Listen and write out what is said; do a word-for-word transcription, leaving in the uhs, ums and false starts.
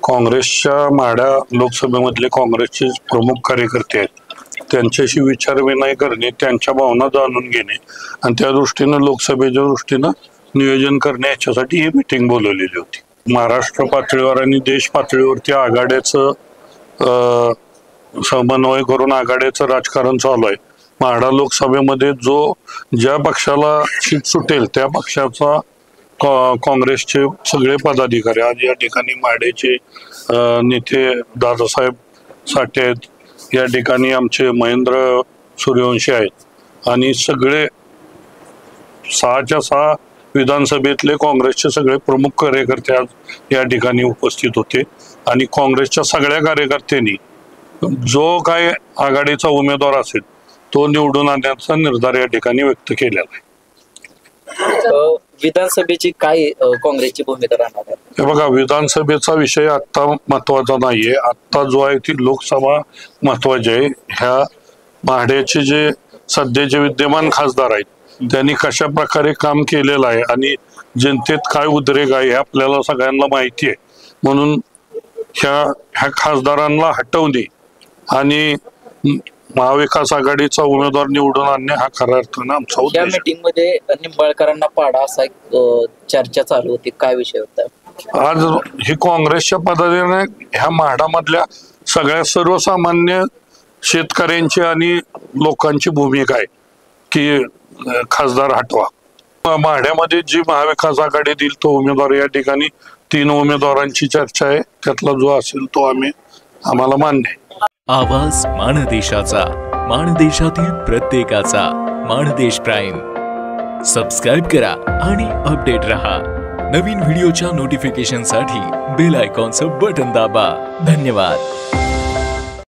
काँग्रेसच्या माढा लोकसभेमधले काँग्रेसचे प्रमुख कार्यकर्ते आहेत, त्यांच्याशी विचारविनिमय करणे, त्यांच्या भावना जाणून घेणे आणि त्या दृष्टीनं लोकसभेच्या दृष्टीनं नियोजन करणे याच्यासाठी ही मीटिंग बोलवलेली होती. महाराष्ट्र पातळीवर आणि देश पातळीवरती आघाड्याचं समन्वय करून आघाड्याचं राजकारण चालू आहे. माढा लोकसभेमध्ये जो ज्या पक्षाला सीट सुटेल त्या पक्षाचा काँग्रेसचे सगळे पदाधिकारी आज या ठिकाणी माढ्याचे नेते दादासाहेब साठे आहेत, या ठिकाणी आमचे महेंद्र सूर्यवंशी आहेत आणि सगळे सहाच्या सहा विधानसभेतले काँग्रेसचे सगळे प्रमुख कार्यकर्ते आज या ठिकाणी उपस्थित होते आणि काँग्रेसच्या सगळ्या कार्यकर्त्यांनी जो काय आघाडीचा उमेदवार असेल तो निवडून आणण्याचा निर्धार या ठिकाणी व्यक्त केलेला आहे. विधानसभेची काय काँग्रेसची भूमिका राहणार आहे? हे बघा, विधानसभेचा विषय आता महत्वाचा नाहीये. आता जो आहे ती लोकसभा महत्वाची आहे. ह्या माढ्याचे जे सध्याचे विद्यमान खासदार आहेत त्यांनी कशा प्रकारे काम केलेलं आहे आणि जनतेत काय उद्रेक आहे हे आपल्याला सगळ्यांना माहिती आहे. म्हणून ह्या ह्या खासदारांना हटवणे आणि महाविकास आघाडीचा उमेदवार निवडून आणणे हा खऱ्या अर्थानं आमचा उद्देश. या मीटिंग मध्ये निंबाळकरांना पाडा असा चर्चा चालू होती, काय विषय होता? आज ही काँग्रेसच्या पद्धतीने ह्या माढामधल्या सगळ्या सर्वसामान्य शेतकऱ्यांची आणि लोकांची भूमिका आहे की खासदार हटवा. माढ्यामध्ये जी महाविकास आघाडी देईल तो उमेदवार, या ठिकाणी तीन उमेदवारांची चर्चा आहे, त्यातला जो असेल तो आम्ही आम्हाला मान्य आहे. आवाज माणदेशाचा, माणदेशातील प्रत्येकाचा. माणदेश प्राईम सबस्क्राईब करा आणि अपडेट रहा. नवीन व्हिडिओच्या नोटिफिकेशनसाठी बेल आयकॉनचं बटन दाबा. धन्यवाद.